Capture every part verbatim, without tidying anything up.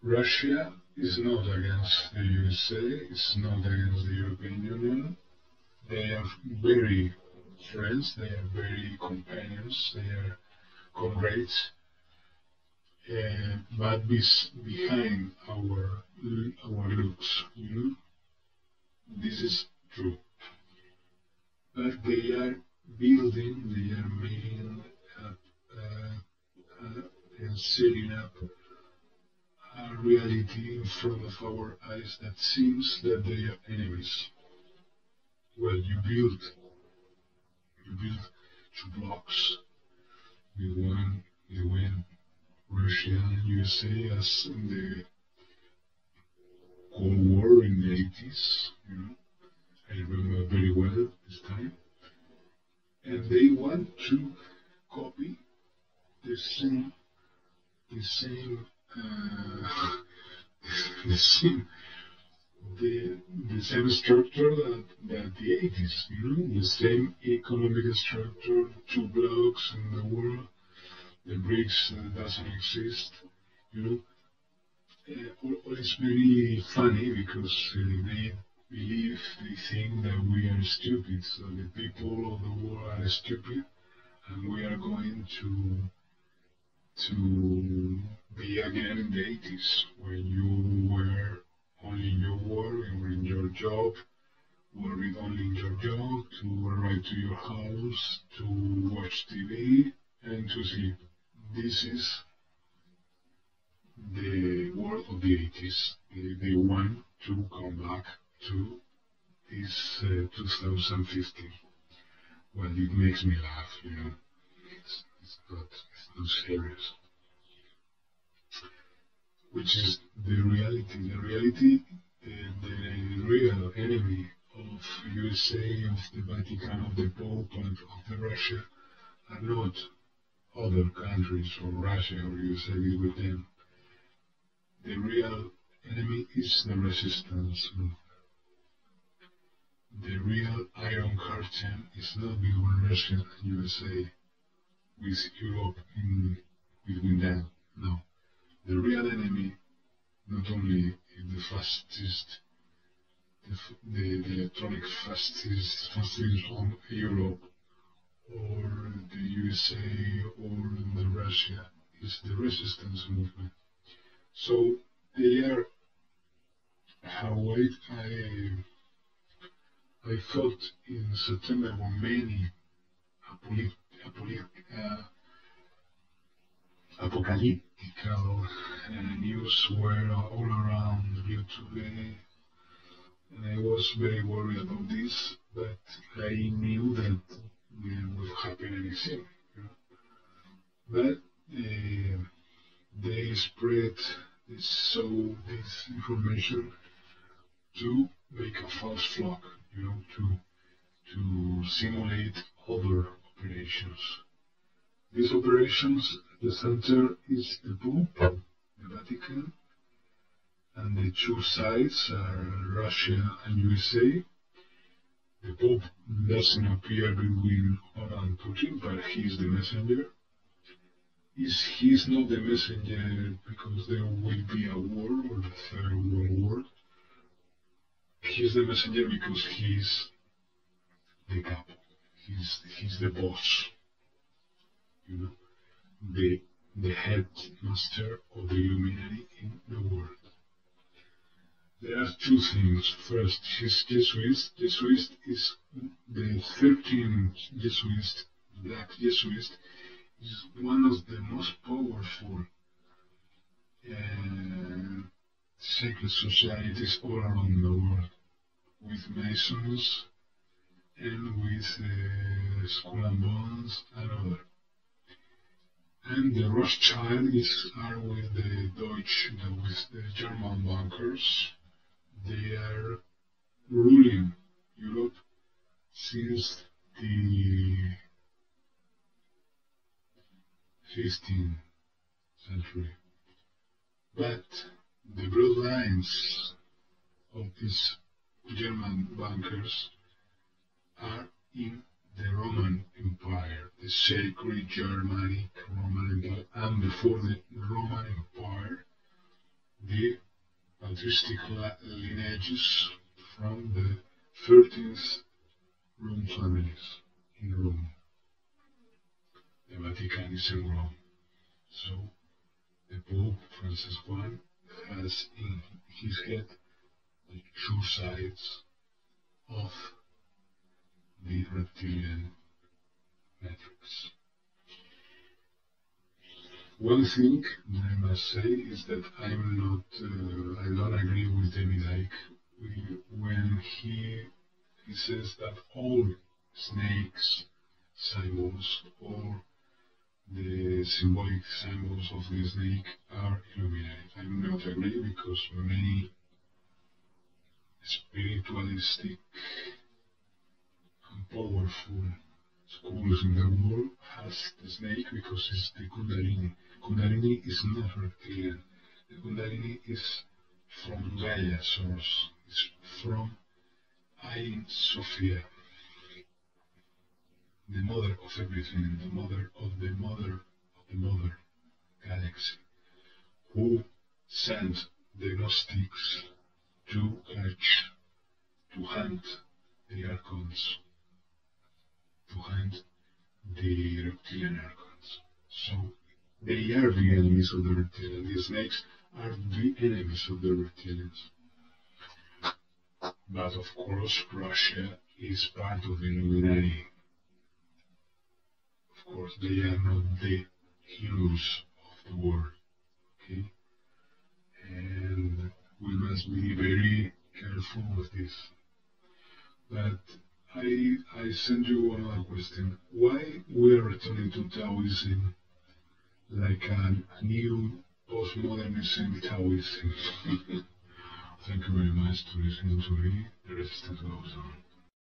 Russia is not against the U S A, it's not against the European Union. They are very friends, they are very companions, they are comrades. Uh, but this, behind our our looks, you know, this is true. But they are building, they are making up, uh, uh, and setting up a reality in front of our eyes that seems that they are enemies. Well, you build, you build two blocks with one, with one Russia and U S A as in the Cold War in the eighties, you know, I remember very well this time. And they want to copy the same, the same, uh, the same, the, the same structure that, that the eighties, you know, the same economic structure, two blocks in the world, the BRICS uh, doesn't exist, you know. Uh, all, all is very funny because uh, they believe, they think that we are stupid, so the people of the world are stupid, and we are going to to be again in the eighties, when you were only in your work, you were in your job, worried only in your job, to arrive to your house, to watch T V, and to sleep. This is the world of the eighties. They, they want to come back to this uh, two thousand fifteen. Well, it makes me laugh, you know. It's, it's not, it's not serious. Which is the reality. The reality, uh, the real enemy of U S A, of the Vatican, of the Pope, and of the Russia are not other countries or Russia or U S A with them. The real enemy is the resistance movement. The real Iron Curtain is not between Russia and U S A, with Europe in between them. No. The real enemy not only is the fastest, the, the, the electronic fastest, fastest on Europe or the U S A or the Russia, is the resistance movement. So they are how I, I, I felt in September when many apolit, apolit, uh, apocalyptical uh, news were all around you today, and I was very worried about this, but I knew that it would happen anything. You know? But uh, they spread this, so this information to make a false flag, you know, to to simulate other operations. These operations, the center is the Pope, the Vatican, and the two sides are Russia and U S A. The Pope doesn't appear between Orban and Putin, but he's the messenger. Is he's not the messenger because there will be a war or the Third World War. He's the messenger because he's the capo. He's he's the boss. You know, the the head master of the Illuminati in the world. There are two things. First, his Jesuit. Jesuit is the thirteenth Jesuit, black Jesuit, is one of the most powerful uh, secret societies all around the world, with Masons and with uh, Skull and Bones and other. And the Rothschilds are with the Deutsch, with the German bankers. They are ruling Europe since the fifteenth century. But the bloodlines of these German bankers are in the Roman Empire, the sacred Germanic Roman Empire, and before the Roman Empire, the characteristic lineages from the thirteenth Rome families in Rome. The Vatican is in Rome. So the Pope Francis the First has in his head the two sides of the reptilian matrix. One thing that I must say is that I'm not, uh, I don't agree with David Icke when he, he says that all snakes symbols or the symbolic symbols of the snake are illuminated. I do not agree because many spiritualistic and powerful schools in the world has the snake because it's the Kundalini. Kundalini is not reptilian. The Kundalini is from Gaia source. It's from Ain Sophia, the mother of everything, the mother of the mother of the mother galaxy, who sent the Gnostics to catch, to hunt the archons, to hunt the reptilian archons. So they are the enemies of the reptilians. The snakes are the enemies of the reptilians. But of course, Russia is part of the Illuminati. Of course, they are not the heroes of the world. Okay? And we must be very careful with this. But I, I send you another question. Why we are returning to Taoism like a, a new postmodernism Taoism? Thank you very much for listening to me. The resistance goes on.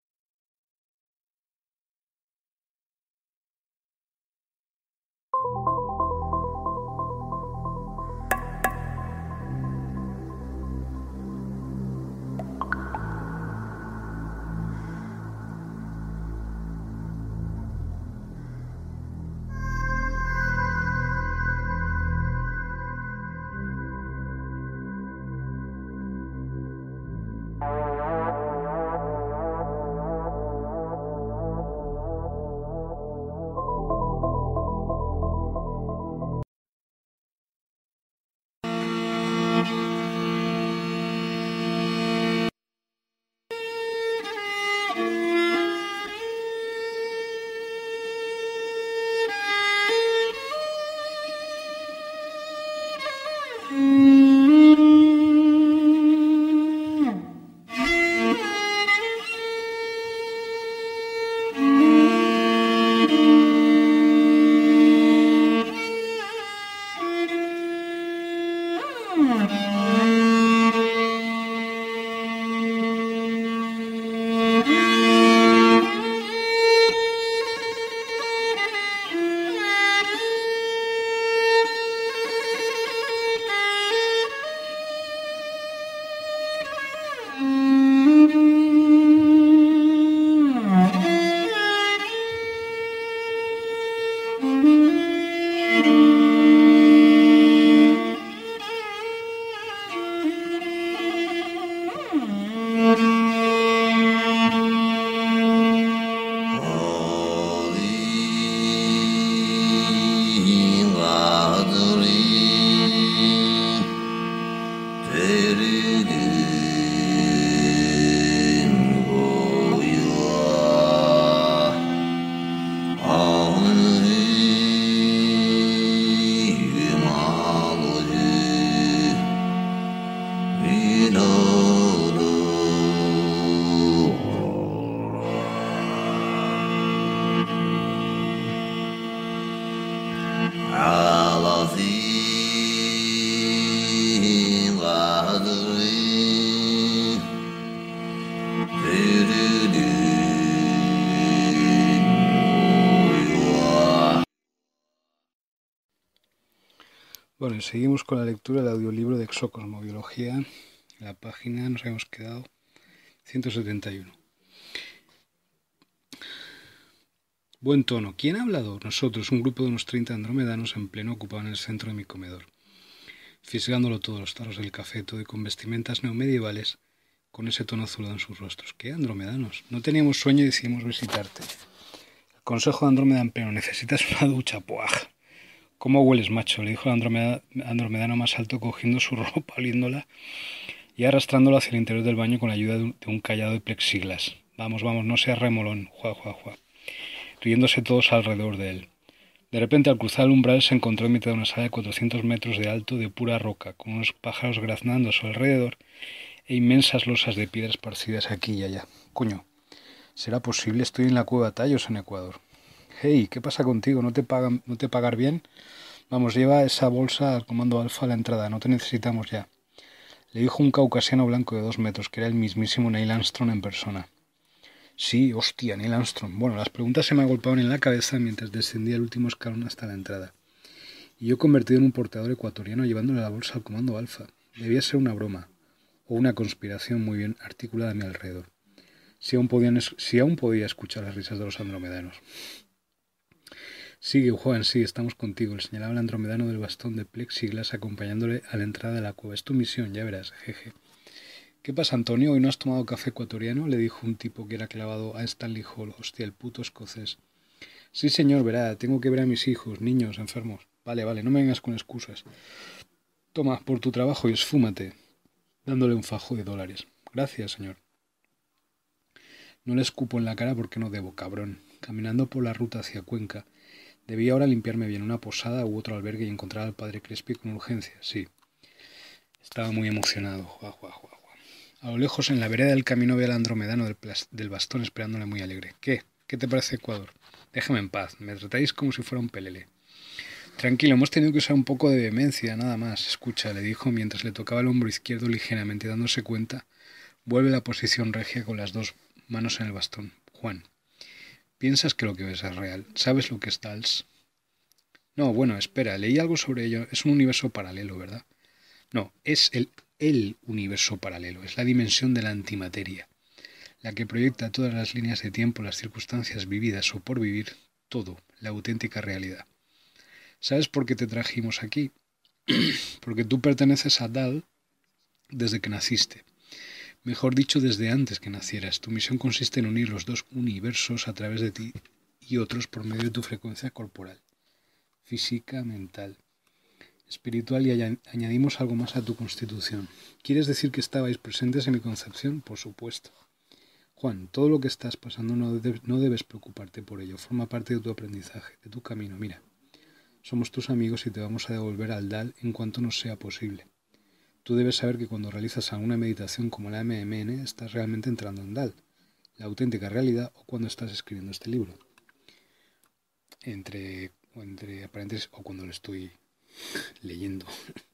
Bueno, seguimos con la lectura del audiolibro de Exocosmobiología. En la página nos hemos quedado ciento setenta y uno. Buen tono. ¿Quién ha hablado? Nosotros, un grupo de unos treinta andromedanos en pleno ocupado en el centro de mi comedor. fisgándolo todo, los tarros del café, todo y con vestimentas neomedievales, con ese tono azulado en sus rostros. ¿Qué andromedanos? No teníamos sueño y decidimos visitarte. El consejo de Andrómeda en pleno, necesitas una ducha, puaj. ¿Cómo hueles, macho?, le dijo el andromeda, andromedano más alto, cogiendo su ropa, oliéndola y arrastrándola hacia el interior del baño con la ayuda de un, de un callado de plexiglas. Vamos, vamos, no seas remolón, juá, juá, juá, riéndose todos alrededor de él. De repente, al cruzar el umbral, se encontró en mitad de una sala de cuatrocientos metros de alto de pura roca, con unos pájaros graznando a su alrededor e inmensas losas de piedra esparcidas aquí y allá. Coño, ¿será posible? Estoy en la cueva Tallos, en Ecuador. Hey, ¿qué pasa contigo? ¿No te pagan, no te pagar bien? Vamos, lleva esa bolsa al comando Alfa a la entrada, no te necesitamos ya. Le dijo un caucasiano blanco de dos metros, que era el mismísimo Neil Armstrong en persona. Sí, hostia, Neil Armstrong. Bueno, las preguntas se me agolpaban en la cabeza mientras descendía el último escalón hasta la entrada. Y yo convertido en un portador ecuatoriano llevándole la bolsa al comando Alfa. Debía ser una broma, o una conspiración muy bien articulada a mi alrededor. Si aún, podían, si aún podía escuchar las risas de los andromedanos. Sigue, Juan, sí, estamos contigo, le señalaba el andromedano del bastón de plexiglas acompañándole a la entrada de la cueva. Es tu misión, ya verás, jeje. ¿Qué pasa, Antonio? ¿Hoy no has tomado café ecuatoriano?, le dijo un tipo que era clavado a Stanley Hall. Hostia, el puto escocés. Sí, señor, verá, tengo que ver a mis hijos, niños, enfermos. Vale, vale, no me vengas con excusas. Toma, por tu trabajo y esfúmate, dándole un fajo de dólares. Gracias, señor. No le escupo en la cara porque no debo, cabrón. Caminando por la ruta hacia Cuenca, debía ahora limpiarme bien una posada u otro albergue y encontrar al padre Crespi con urgencia, sí. Estaba muy emocionado. Juá, juá, juá, juá. A lo lejos, en la vereda del camino, veía al andromedano del, del bastón esperándole muy alegre. ¿Qué? ¿Qué te parece Ecuador? Déjame en paz, me tratáis como si fuera un pelele. Tranquilo, hemos tenido que usar un poco de vehemencia, nada más. Escucha, le dijo mientras le tocaba el hombro izquierdo ligeramente, dándose cuenta. Vuelve a la posición regia con las dos manos en el bastón. Juan, ¿piensas que lo que ves es real? ¿Sabes lo que es Dals? No, bueno, espera, leí algo sobre ello. Es un universo paralelo, ¿verdad? No, es el, el universo paralelo, es la dimensión de la antimateria, la que proyecta todas las líneas de tiempo, las circunstancias vividas o por vivir, todo, la auténtica realidad. ¿Sabes por qué te trajimos aquí? Porque tú perteneces a Dal desde que naciste. Mejor dicho, desde antes que nacieras. Tu misión consiste en unir los dos universos a través de ti y otros por medio de tu frecuencia corporal, física, mental, espiritual, y añadimos algo más a tu constitución. ¿Quieres decir que estabais presentes en mi concepción? Por supuesto. Juan, todo lo que estás pasando no, de, no debes preocuparte por ello. Forma parte de tu aprendizaje, de tu camino. Mira, somos tus amigos y te vamos a devolver al Dal en cuanto nos sea posible. Tú debes saber que cuando realizas alguna meditación como la M M N, estás realmente entrando en Dal, la auténtica realidad, o cuando estás escribiendo este libro. Entre, o entre paréntesis, o cuando lo estoy leyendo.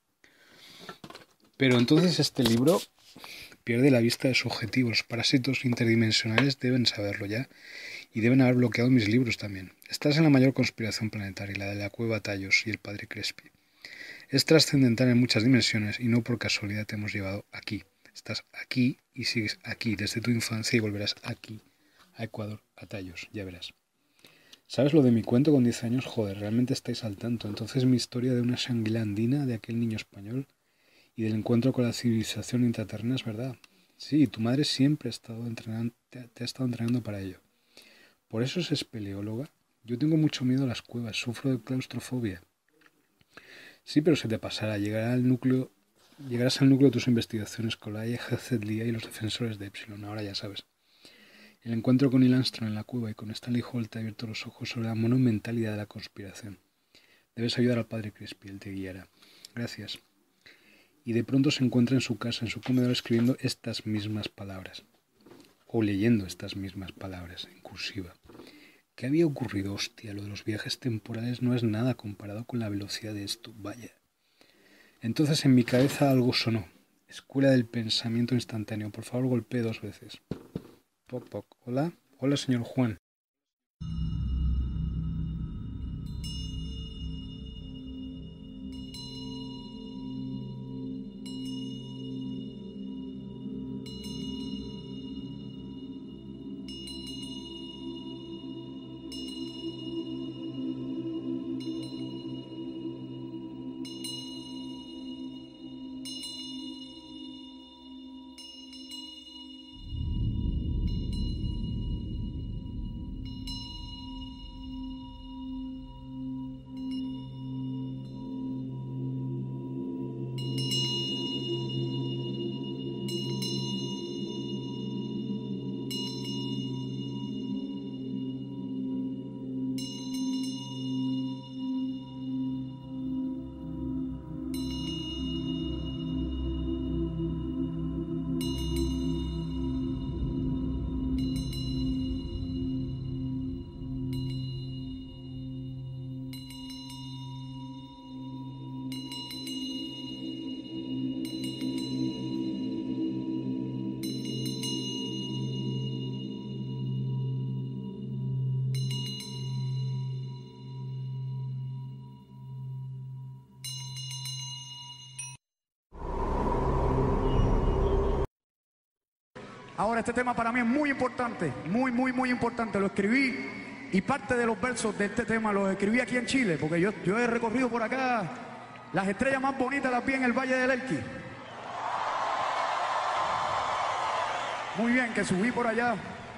Pero entonces este libro pierde la vista de su objetivo. Los parásitos interdimensionales deben saberlo ya y deben haber bloqueado mis libros también. Estás en la mayor conspiración planetaria, la de la cueva Tallos y el padre Crespi. Es trascendental en muchas dimensiones y no por casualidad te hemos llevado aquí. Estás aquí y sigues aquí desde tu infancia y volverás aquí, a Ecuador, a Tallos, ya verás. ¿Sabes lo de mi cuento con diez años? Joder, realmente estáis al tanto. Entonces mi historia de una sanguila andina, de aquel niño español y del encuentro con la civilización intraterrena es verdad. Sí, tu madre siempre ha estado entrenando, te, te ha estado entrenando para ello. ¿Por eso es espeleóloga? Yo tengo mucho miedo a las cuevas, sufro de claustrofobia. Sí, pero se te pasará, llegará al núcleo, llegarás al núcleo de tus investigaciones con la I G Z L I A y los defensores de Epsilon, ahora ya sabes. El encuentro con Neil Armstrong en la cueva y con Stanley Hall te ha abierto los ojos sobre la monumentalidad de la conspiración. Debes ayudar al padre Crespi, él te guiará. Gracias. Y de pronto se encuentra en su casa, en su comedor, escribiendo estas mismas palabras. O leyendo estas mismas palabras, en cursiva. ¿Qué había ocurrido? Hostia, lo de los viajes temporales no es nada comparado con la velocidad de esto, vaya. Entonces en mi cabeza algo sonó. Escuela del pensamiento instantáneo. Por favor, golpee dos veces. Poc, poc. Hola. Hola, señor Juan. Ahora, este tema para mí es muy importante, muy, muy, muy importante. Lo escribí y parte de los versos de este tema los escribí aquí en Chile, porque yo, yo he recorrido por acá. Las estrellas más bonitas las vi en el Valle del Elqui. Muy bien, que subí por allá.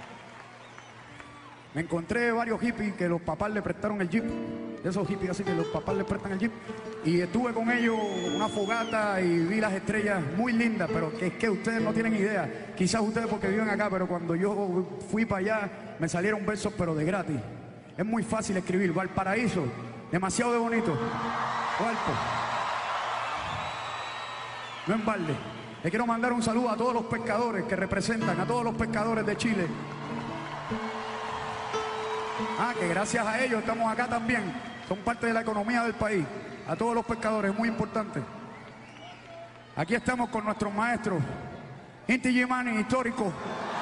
Me encontré varios hippies que los papás le prestaron el jeep. Esos hippies así que los papás le prestan el jeep. Y estuve con ellos una fogata y vi las estrellas muy lindas, pero que es que ustedes no tienen idea. Quizás ustedes porque viven acá, pero cuando yo fui para allá me salieron versos, pero de gratis. Es muy fácil escribir. Valparaíso, demasiado de bonito. Valpo. No en balde. Le quiero mandar un saludo a todos los pescadores que representan, a todos los pescadores de Chile. Ah, que gracias a ellos estamos acá también. Son parte de la economía del país. A todos los pescadores, muy importante. Aquí estamos con nuestros maestros. Inti Gimani, histórico.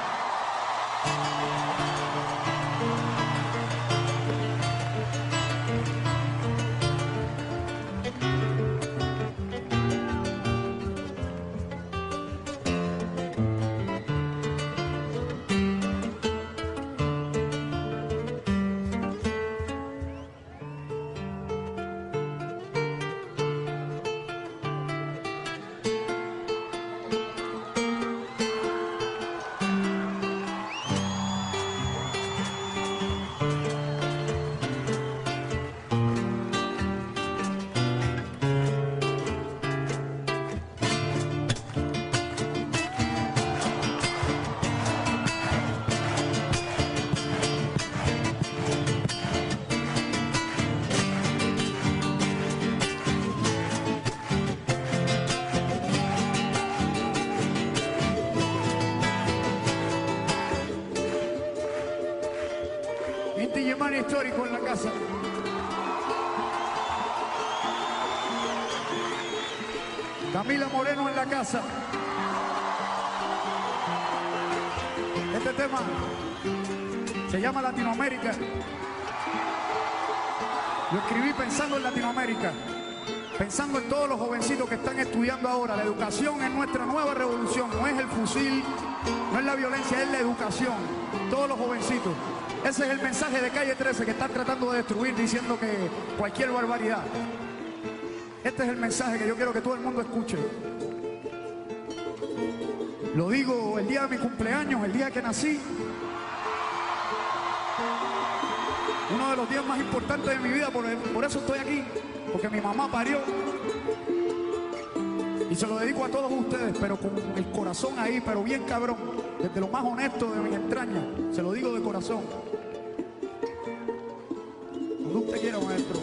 Histórico en la casa. Camila Moreno en la casa. Este tema se llama Latinoamérica. Lo escribí pensando en Latinoamérica, pensando en todos los jovencitos que están estudiando ahora. La educación es nuestra nueva revolución, no es el fusil, no es la violencia, es la educación. Todos los jovencitos. Ese es el mensaje de Calle trece que están tratando de destruir diciendo que cualquier barbaridad. Este es el mensaje que yo quiero que todo el mundo escuche. Lo digo el día de mi cumpleaños, el día que nací. Uno de los días más importantes de mi vida, por, por eso estoy aquí. Porque mi mamá parió. Y se lo dedico a todos ustedes, pero con el corazón ahí, pero bien cabrón. Desde lo más honesto de mis entrañas. Se lo digo de corazón. Cuando usted quiera, maestro.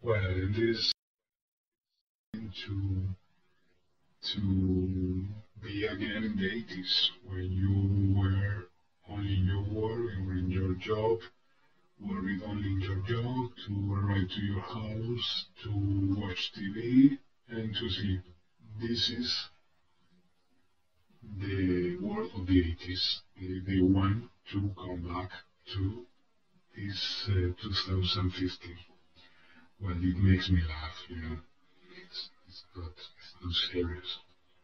Well, it is to to be again in the eighties when you were only in your work, you were in your job, worried only in your job, to arrive to your house, to watch T V and to sleep. This is the world of the eighties. They, they want to come back to this uh, two thousand fifteen. Well, it makes me laugh, you know. It's, it's, not, it's not serious.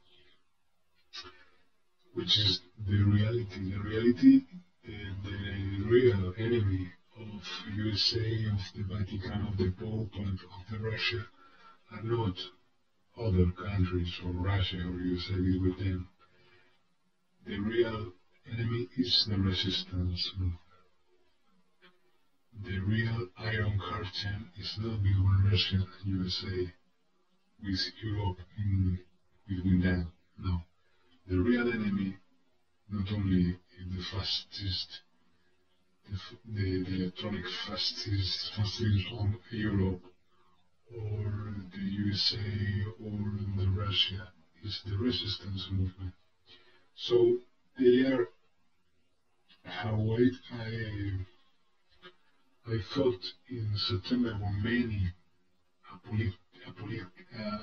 Which is the reality. The reality, uh, the real enemy of U S A, of the Vatican, of the Pope, and of the Russia are not other countries or Russia or U S A with them. The real enemy is the resistance movement. The real Iron Curtain is not between Russia and U S A, with Europe in between them. No. The real enemy not only is the fastest, the, the, the electronic fastest, fastest on Europe or the U S A or the Russia, is the resistance movement. So they are how I, I, I felt in September when many apocalyptic, uh,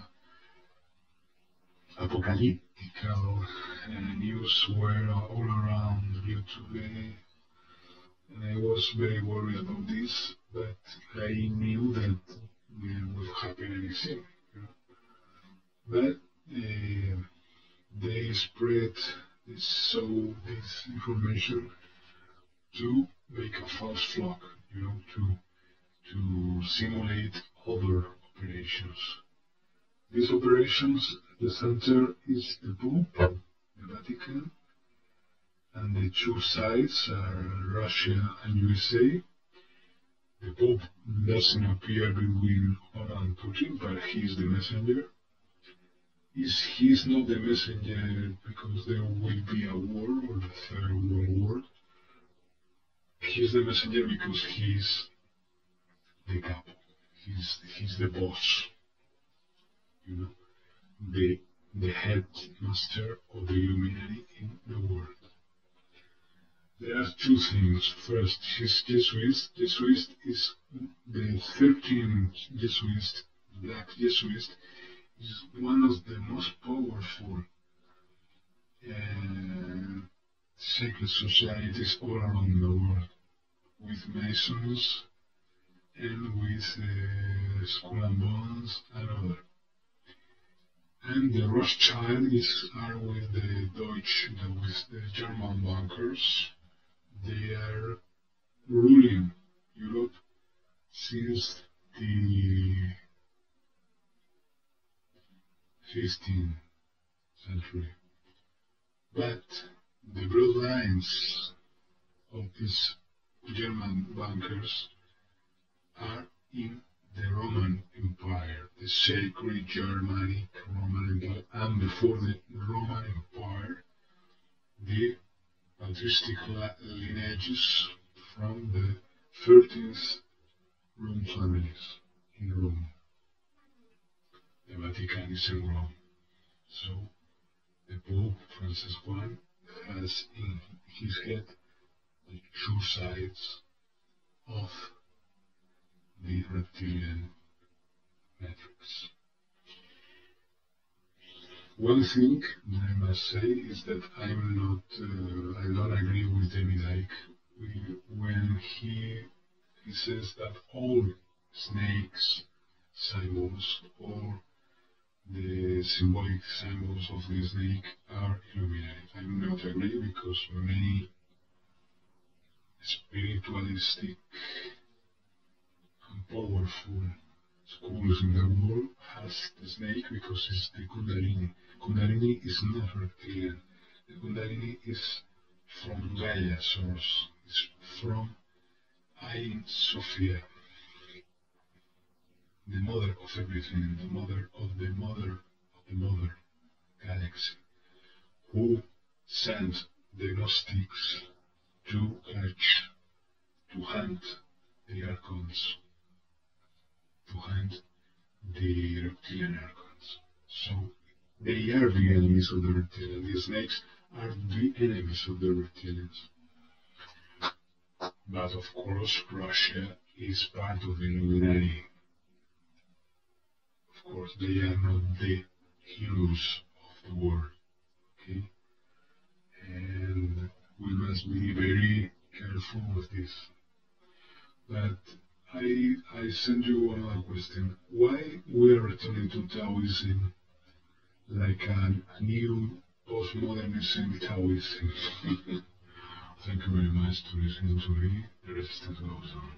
apocalyptical uh, news were all around you today, and I was very worried about this, but I knew that it would happen anything. You know? But uh, they spread this, so this information to make a false flag, you know, to to simulate other operations. These operations, the center is the Pope, the Vatican, and the two sides are Russia and U S A. The Pope doesn't appear between Obama and Putin, but he's the messenger. Is he's not the messenger because there will be a war or the Third World War. He's the messenger because he's the capo. He's he's the boss. You know, the the head master of the Illuminati in the world. There are two things. First, his Jesuits. Jesuits is the thirteenth Jesuit, black Jesuit, is one of the most powerful uh, secret societies all around the world, with Masons and with uh, Skull and Bones and other. And the Rothschilds are with the Deutsch, with the German bankers. They are ruling Europe since the fifteenth century. But the bloodlines of these German bankers are in the Roman Empire, the sacred Germanic Roman Empire, and before the Roman Empire, the patristic lineages from the thirteenth Rome families in Rome. The Vatican is in Rome. So the Pope Francis the First has in his head the two sides of the reptilian matrix. One thing I must say is that I'm not, uh, I don't agree with David Icke when he, he says that all snakes, symbols, or the symbolic symbols of the snake are Illuminati. I'm not agree because many spiritualistic and powerful schools in the world has the snake because it's the Kundalini. Kundalini is not reptilian. The Kundalini is from Gaia source. It's from Ain Sophia, the mother of everything, the mother of the mother of the mother galaxy, who sent the Gnostics to catch, to hunt the archons. to hunt the reptilian organs. So they are the enemies of the reptilians. The snakes are the enemies of the reptilians. But of course, Russia is part of the Illuminati. Of course, they are not the heroes of the world. Okay? And we must be very careful with this. But I I send you another question. Why we are returning to Taoism like a new postmodernism Taoism? Thank you very much to listening to me. The resistance goes on.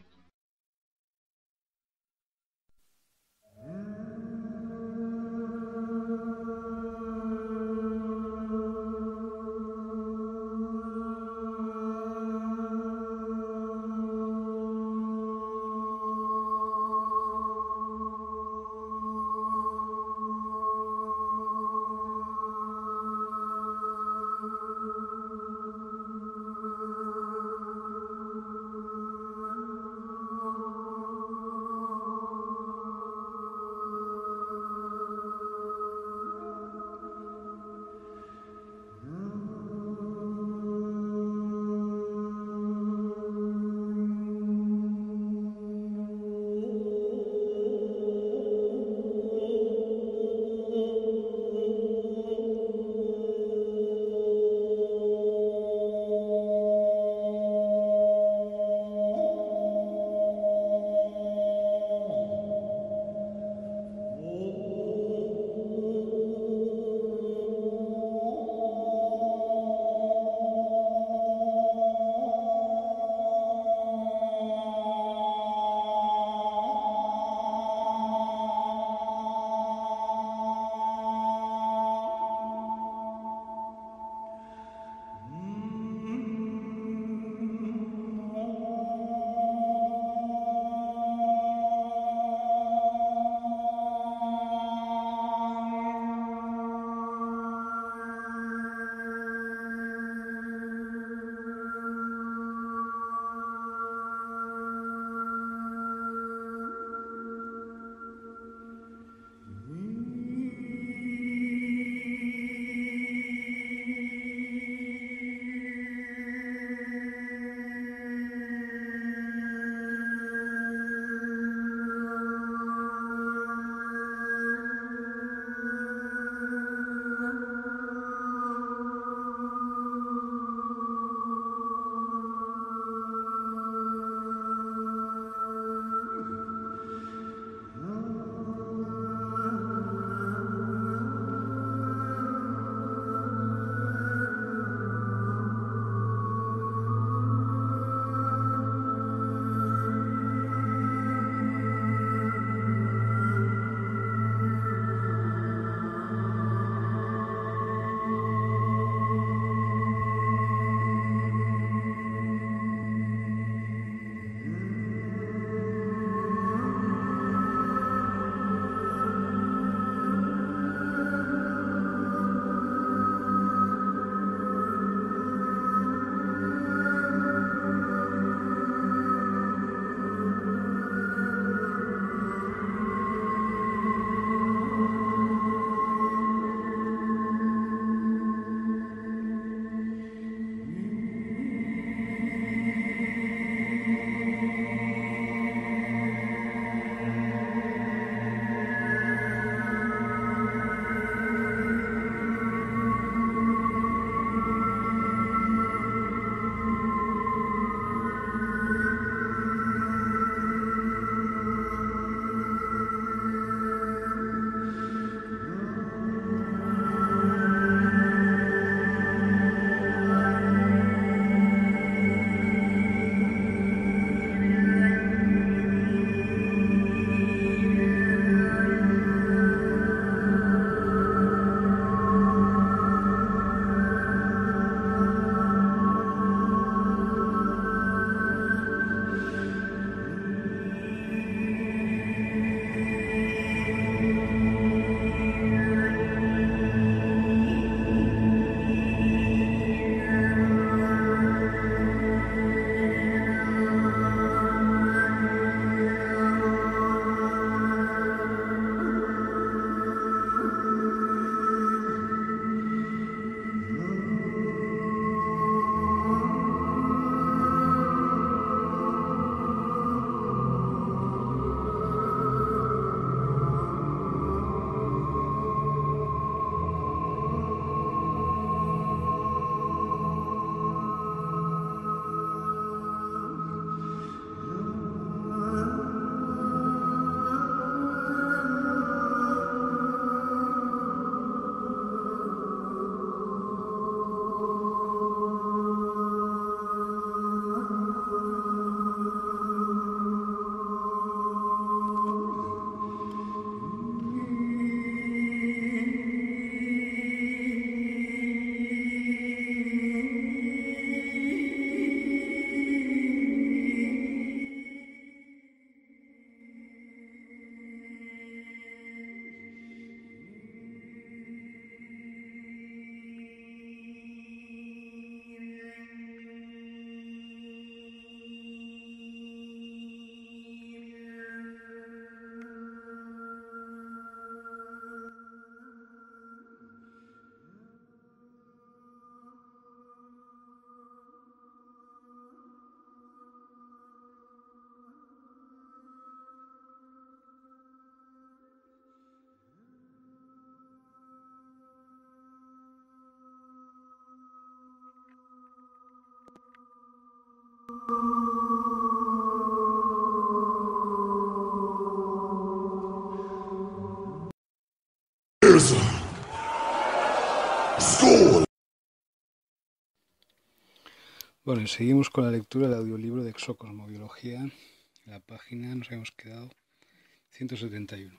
Bueno, y seguimos con la lectura del audiolibro de Exocosmobiología. En la página nos habíamos quedado ciento setenta y uno.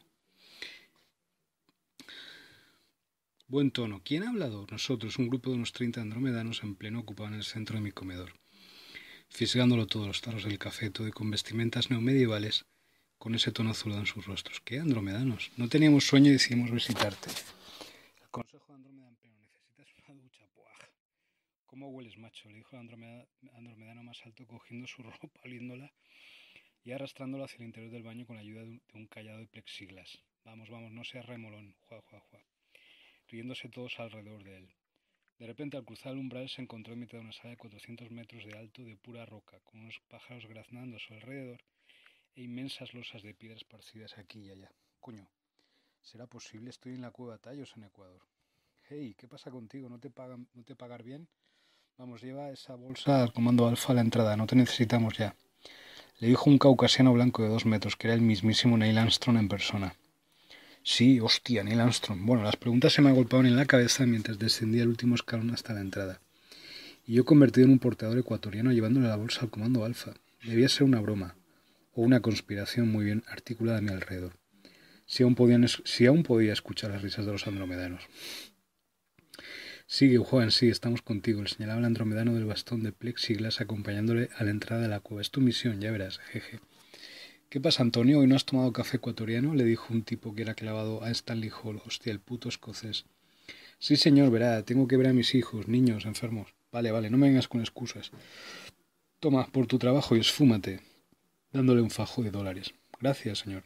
Buen tono. ¿Quién ha hablado? Nosotros, un grupo de unos treinta andromedanos en pleno ocupado en el centro de mi comedor, fisgándolo todos los tarros del café, todo y con vestimentas neomedievales, con ese tono azulado en sus rostros. ¿Qué andromedanos? No teníamos sueño y decidimos visitarte. El consejo de Andrómeda en pleno. Necesitas una ducha, puaj. ¿Cómo hueles, macho? Le dijo el andromeda, andromedano más alto, cogiendo su ropa, oliéndola y arrastrándola hacia el interior del baño con la ayuda de un, de un callado de plexiglas. Vamos, vamos, no seas remolón, juá, juá, juá. Riéndose todos alrededor de él. De repente, al cruzar el umbral, se encontró en mitad de una sala de cuatrocientos metros de alto de pura roca, con unos pájaros graznando a su alrededor e inmensas losas de piedra esparcidas aquí y allá. Coño, ¿será posible? Estoy en la cueva Tallos, en Ecuador. Hey, ¿qué pasa contigo? ¿No te pagan, no te pagar bien? Vamos, lleva esa bolsa al comando alfa a la entrada, no te necesitamos ya. Le dijo un caucasiano blanco de dos metros, que era el mismísimo Neil Armstrong en persona. Sí, hostia, Neil Armstrong. Bueno, las preguntas se me agolpaban en la cabeza mientras descendía el último escalón hasta la entrada. Y yo convertido en un portador ecuatoriano llevándole la bolsa al comando alfa. Debía ser una broma, o una conspiración muy bien articulada a mi alrededor. Si aún, podían, si aún podía escuchar las risas de los andromedanos. Sigue, Juan, sí, estamos contigo. Le señalaba el andromedano del bastón de plexiglas acompañándole a la entrada de la cueva. Es tu misión, ya verás, jeje. ¿Qué pasa, Antonio? ¿Hoy no has tomado café ecuatoriano? Le dijo un tipo que era clavado a Stanley Hall. Hostia, el puto escocés. Sí, señor, verá, tengo que ver a mis hijos, niños, enfermos. Vale, vale, no me vengas con excusas. Toma, por tu trabajo y esfúmate, dándole un fajo de dólares. Gracias, señor.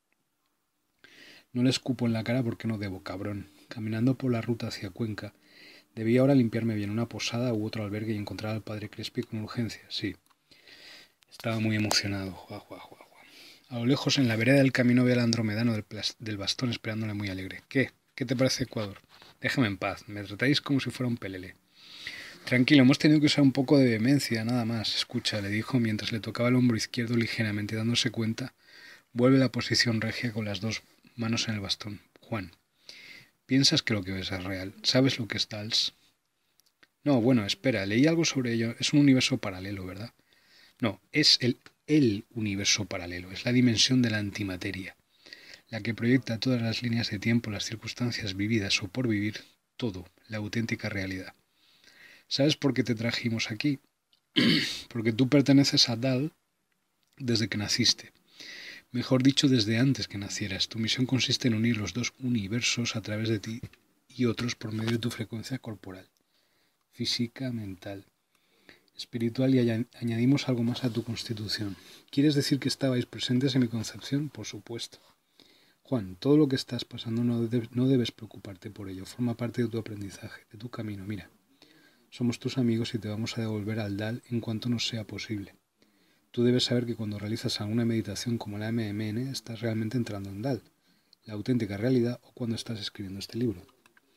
No le escupo en la cara porque no debo, cabrón. Caminando por la ruta hacia Cuenca, debía ahora limpiarme bien una posada u otro albergue y encontrar al padre Crespi con urgencia, sí. Estaba muy emocionado. Juá, juá, juá, juá. A lo lejos, en la vereda del camino, veía al andromedano del, del bastón esperándole muy alegre. ¿Qué? ¿Qué te parece Ecuador? Déjame en paz, me tratáis como si fuera un pelele. Tranquilo, hemos tenido que usar un poco de vehemencia, nada más. Escucha, le dijo mientras le tocaba el hombro izquierdo ligeramente, dándose cuenta. Vuelve a la posición regia con las dos manos en el bastón. Juan, ¿piensas que lo que ves es real? ¿Sabes lo que es Dals? No, bueno, espera, leí algo sobre ello. Es un universo paralelo, ¿verdad? No, es el, el universo paralelo, es la dimensión de la antimateria, la que proyecta todas las líneas de tiempo, las circunstancias vividas o por vivir, todo, la auténtica realidad. ¿Sabes por qué te trajimos aquí? Porque tú perteneces a Dal desde que naciste. Mejor dicho, desde antes que nacieras. Tu misión consiste en unir los dos universos a través de ti y otros por medio de tu frecuencia corporal, física, mental, espiritual, y añadimos algo más a tu constitución. ¿Quieres decir que estabais presentes en mi concepción? Por supuesto. Juan, todo lo que estás pasando no, de, no debes preocuparte por ello. Forma parte de tu aprendizaje, de tu camino. Mira, somos tus amigos y te vamos a devolver al Dal en cuanto nos sea posible. Tú debes saber que cuando realizas alguna meditación como la M M N, estás realmente entrando en Dal, la auténtica realidad, o cuando estás escribiendo este libro.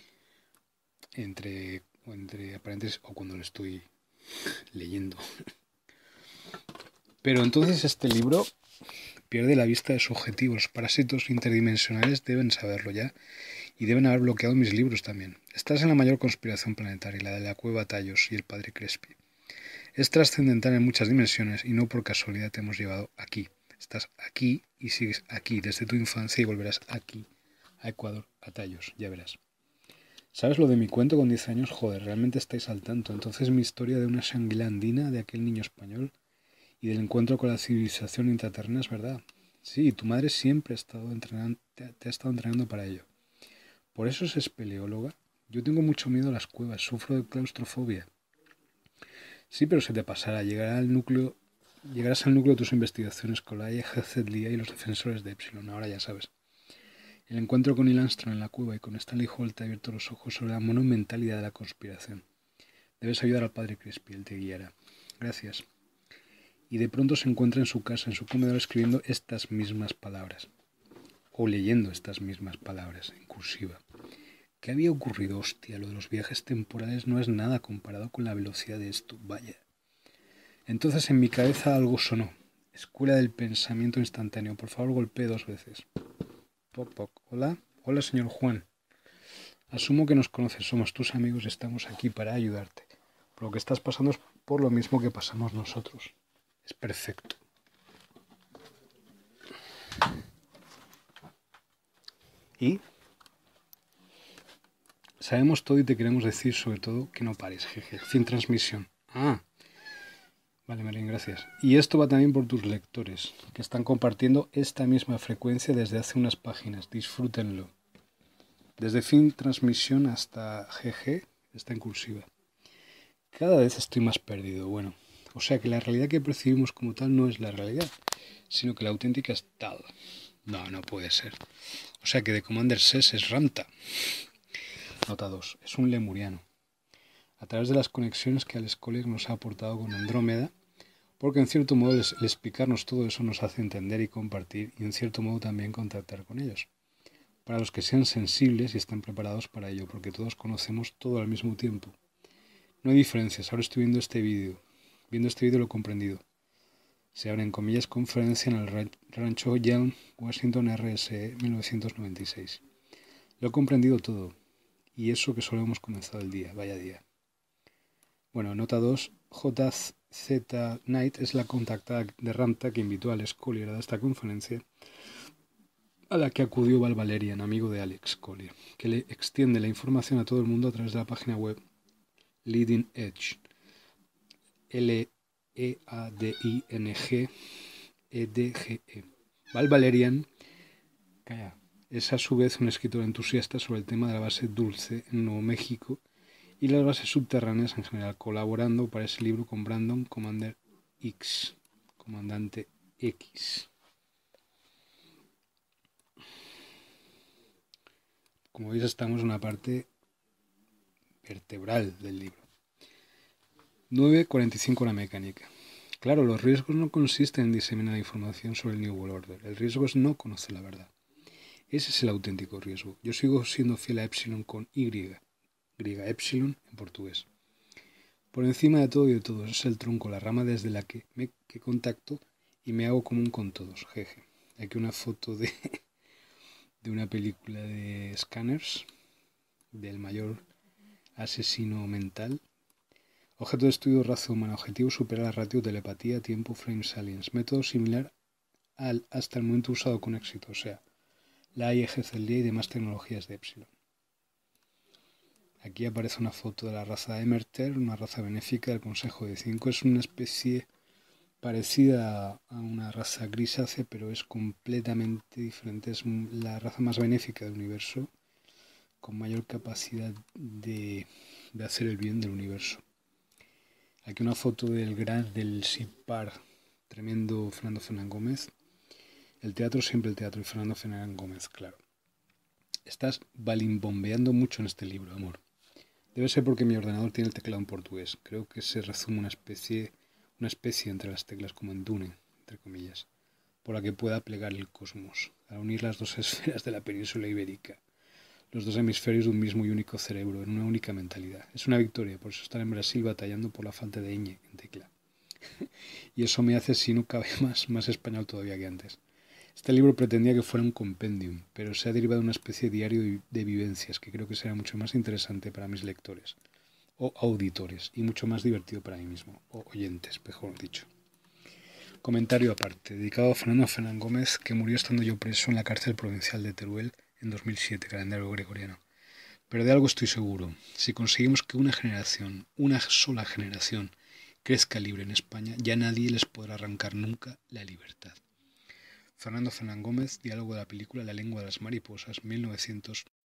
Entre, o entre paréntesis, o cuando lo estoy leyendo. Pero entonces este libro pierde la vista de su objetivo. Los parásitos interdimensionales deben saberlo ya y deben haber bloqueado mis libros también. Estás en la mayor conspiración planetaria, la de la cueva Tallos y el padre Crespi. Es trascendental en muchas dimensiones y no por casualidad te hemos llevado aquí. Estás aquí y sigues aquí desde tu infancia y volverás aquí, a Ecuador, a Tallos, ya verás. ¿Sabes lo de mi cuento con diez años? Joder, realmente estáis al tanto. Entonces mi historia de una sanguila andina, de aquel niño español y del encuentro con la civilización intraterrena es verdad. Sí, tu madre siempre ha estado entrenando, te, te ha estado entrenando para ello. ¿Por eso es espeleóloga? Yo tengo mucho miedo a las cuevas, sufro de claustrofobia. Sí, pero se te pasará, llegará al núcleo, llegarás al núcleo de tus investigaciones con la I G Z L I A y los defensores de Epsilon, ahora ya sabes. El encuentro con Neil Armstrong en la cueva y con Stanley Hall te ha abierto los ojos sobre la monumentalidad de la conspiración. Debes ayudar al padre Crespi, él te guiará. Gracias. Y de pronto se encuentra en su casa, en su comedor, escribiendo estas mismas palabras. O leyendo estas mismas palabras, en cursiva. ¿Qué había ocurrido? Hostia, lo de los viajes temporales no es nada comparado con la velocidad de esto, vaya. Entonces en mi cabeza algo sonó. Escuela del pensamiento instantáneo. Por favor, golpee dos veces. Poc, poc. Hola. Hola, señor Juan. Asumo que nos conoces. Somos tus amigos y estamos aquí para ayudarte. Por lo que estás pasando es por lo mismo que pasamos nosotros. Es perfecto. ¿Y? Sabemos todo y te queremos decir sobre todo que no pares, jeje. Fin transmisión. Ah. Vale, Marín, gracias. Y esto va también por tus lectores, que están compartiendo esta misma frecuencia desde hace unas páginas. Disfrútenlo. Desde fin transmisión hasta G G, está en cursiva. Cada vez estoy más perdido. Bueno, o sea que la realidad que percibimos como tal no es la realidad, sino que la auténtica es tal. No, no puede ser. O sea que de Commander Ses es Ramta. Nota dos. Es un lemuriano. A través de las conexiones que Alex Collier nos ha aportado con Andrómeda, porque en cierto modo el explicarnos todo eso nos hace entender y compartir y en cierto modo también contactar con ellos. Para los que sean sensibles y estén preparados para ello, porque todos conocemos todo al mismo tiempo. No hay diferencias. Ahora estoy viendo este vídeo. Viendo este vídeo lo he comprendido. Se abre en comillas conferencia en el rancho Young, Washington, R S E, mil novecientos noventa y seis. Lo he comprendido todo. Y eso que solo hemos comenzado el día. Vaya día. Bueno, nota dos. J Z Knight es la contactada de Ramta que invitó a Alex Collier a esta conferencia, a la que acudió Val Valerian, amigo de Alex Collier, que le extiende la información a todo el mundo a través de la página web Leading Edge. L E A D I N G E D G E. Val Valerian calla, es a su vez un escritor entusiasta sobre el tema de la base dulce en Nuevo México y las bases subterráneas en general, colaborando para ese libro con Brandon Commander X, Comandante X. Como veis, estamos en una parte vertebral del libro. nueve cuarenta y cinco la mecánica. Claro, los riesgos no consisten en diseminar información sobre el New World Order. El riesgo es no conocer la verdad. Ese es el auténtico riesgo. Yo sigo siendo fiel a Epsilon con Y. Griega Epsilon en portugués. Por encima de todo y de todos es el tronco, la rama desde la que me que contacto y me hago común con todos. Jeje. Aquí una foto de, de una película de Scanners, del mayor asesino mental. Objeto de estudio raza humana. Objetivo superar la ratio telepatía, tiempo, frames aliens. Método similar al hasta el momento usado con éxito, o sea, la A I ejerce el día y demás tecnologías de Epsilon. Aquí aparece una foto de la raza Emerter, una raza benéfica del Consejo de Cinco. Es una especie parecida a una raza grisácea, pero es completamente diferente. Es la raza más benéfica del universo, con mayor capacidad de, de hacer el bien del universo. Aquí una foto del gran, del Sipar, tremendo Fernando Fernán Gómez. El teatro, siempre el teatro, y Fernando Fernán Gómez, claro. Estás balimbombeando mucho en este libro, amor. Debe ser porque mi ordenador tiene el teclado en portugués. Creo que se resume una especie, una especie entre las teclas como en Dune, entre comillas, por la que pueda plegar el cosmos, al unir las dos esferas de la península ibérica, los dos hemisferios de un mismo y único cerebro, en una única mentalidad. Es una victoria, por eso estar en Brasil batallando por la falta de ñ en tecla. Y eso me hace, si no cabe más, más español todavía que antes. Este libro pretendía que fuera un compendium, pero se ha derivado de una especie de diario de vivencias que creo que será mucho más interesante para mis lectores, o auditores, y mucho más divertido para mí mismo, o oyentes, mejor dicho. Comentario aparte, dedicado a Fernando Fernán Gómez, que murió estando yo preso en la cárcel provincial de Teruel en dos mil siete, calendario gregoriano. Pero de algo estoy seguro, si conseguimos que una generación, una sola generación, crezca libre en España, ya nadie les podrá arrancar nunca la libertad. Fernando Fernán Gómez, diálogo de la película La lengua de las mariposas, mil novecientos